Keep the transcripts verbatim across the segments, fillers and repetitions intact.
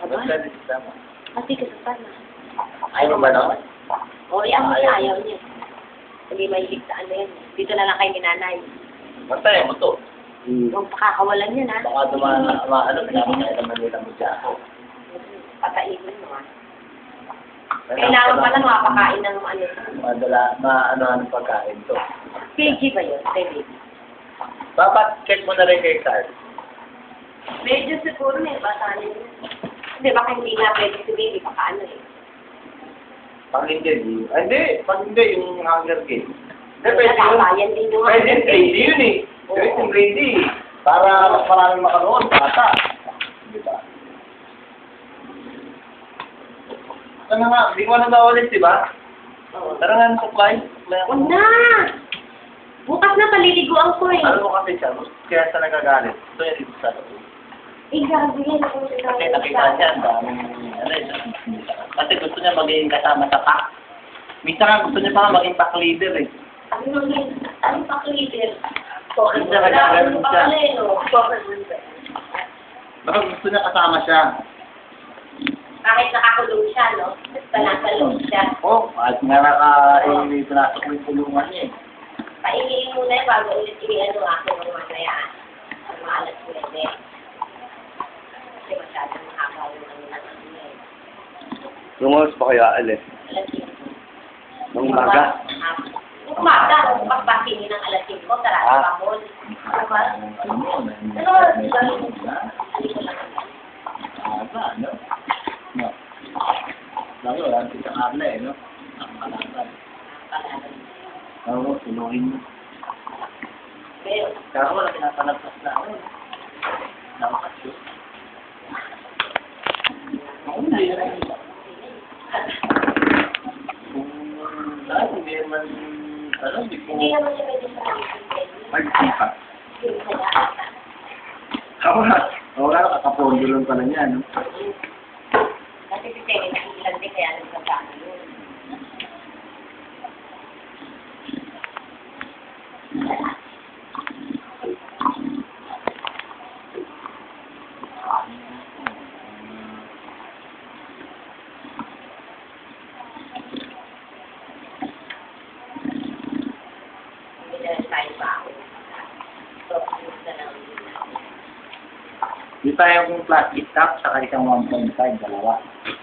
ba? Basta disita mo. Pati ka sa sana. Ayaw ba naman? O, yan mo siya, ayaw niya. Hindi mahilig sa ano yan. Dito na lang kay ni nanay. Basta ayaw mo to. Hmm. Huwag pakakawalan yan, ha? Baka dumaan na, ma, ano, pinapakaya naman nila mo dyan ako. Patainin mo, ha? Kailangan pala makapakain ng ano. Madala, ma, ano, ano pagkain to. K G ba yun? Kay baby. Dapat check mo na rin kay Carl. Medyo siguro may bata niya. Hindi, baka hindi nga pwede si baby, baka ano eh. Pag hindi, di. Ay, hindi. Pag hindi, yung Hunger Games. Hindi, Yung pwede yun. natabayan din yung Pwede yung grade yun eh. Pwede yung grade eh. Para mas maraming makaroon, bata. Di ba? Ano nga, hindi ko na naulit, di ba? Oo. Tara nga ng supply. Supply ako. Huwag na! Bukas na paliliguan ko eh. Ano mo kasi siya, kaya sa nagagalit. Ito yung dito sa loob. Eh, grabe yan. Ako sa Kasi nakita niya, ang daming, ano eh, kasi gusto niya maging kasama sa pack. Minsan nga gusto niya pa nga maging pack leader eh. Ano yun? Ano pa leader? Soccer Minsan ka nagagalit siya. Soccer Baka gusto niya kasama siya. Kahit nakakulong siya, no? Basta nasa loob siya. Oo, oh, kahit nga naka, eh, pinasok mo yung pulungan niya eh. Paingin muna eh, bago ulit i-ano ako ng masayaan. Ang maalas ko yan eh. Kasi masyadong mahaba yung ano na ano eh. Lumos pa kaya alis? Alas cinco. Nung umaga? Umaga, bukas pa sinin ng alas cinco, sarado Ah. pa mo. Diba? Ano mo, Ano, diba? Hindi ko lang alam. Aga, ano? No. Lalo, wala si Carla eh, no? Nakakalaban. Oo, tulohin mo. Pero, Kaya wala pinapalagpas na ako. Nakakasyo. Oo, hindi na yun. Kung dahil hindi naman, ano, hindi ko... hindi naman siya pwede sa akin. Magsipa. Yung sadaan. Ako na. Oo nga, kakapondo lang pala niya, no? Kasi si Terry, nakikilan din kaya nagsasama yun. Hindi na rin tayo ba ako. So, ano na lang yun na. Di tayo kung plastic cup, saka isang one point five, dalawa.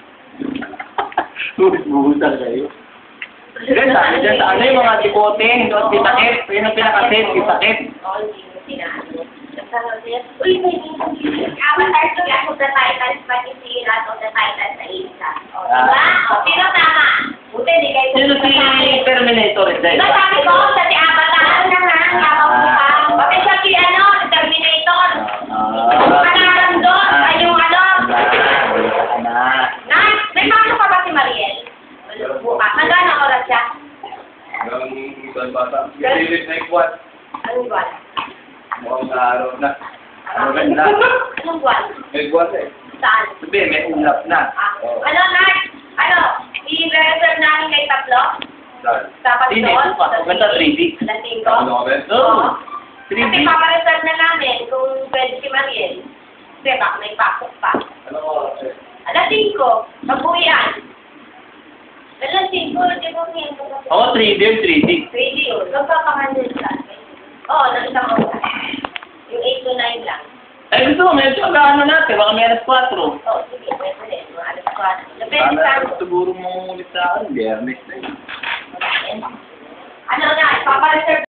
Uy, buhusan kayo. Diyan, sabi dyan sa ano yung mga tipote, hindi at sakit. Yun ang pinakasit, yung sakit. Oo, hindi mo sinaano. Nagsasabi siya, uy, may avatar to Clash of the Titans, pati si Wrath of the Titans sa isa. O, diba? O, sino tama? Buti, hindi kayo Sino si Terminator is Diba sabi ko, sa si Avatar, ano na nga, yapaw mo pa. Pati siya si, ano, si Terminator. Panatang doon, ay yung ano. Na. Nay, may pasok pa ba si Mariel? Bukas. Hanggang ang oras siya? Hanggang ibang bata. Gililit na ikuan. Anong buwan? Mukhang naaraw na. Ano ganda? Anong buwan? May buwan eh. Saan? Sabi, may ulap na. Ah, ano, Nay? Ano? I-reserve namin kay tatlo? Saan? Dapat Hindi, doon? bukas. Maganda three D. Alas cinco? Ano kami? Oo. three D. Kasi papareserve na namin kung pwede si Mariel. Kasi baka may pasok pa. Ano ko kasi? Alas cinco, mag-uwian. Alas cinco, di ba ngayon ko kasi? Oo, three D, three D. Pwede yun. Magpapakanil ka. Oo, ng isang oras. Yung eight to nine lang. Eh, gusto mo, medyo ano natin, baka may alas four. Oo, sige, pwede rin. Mga alas four. Depende sa Sana siguro mong ulit sa akin, biyernes na yun. ano na, papareserve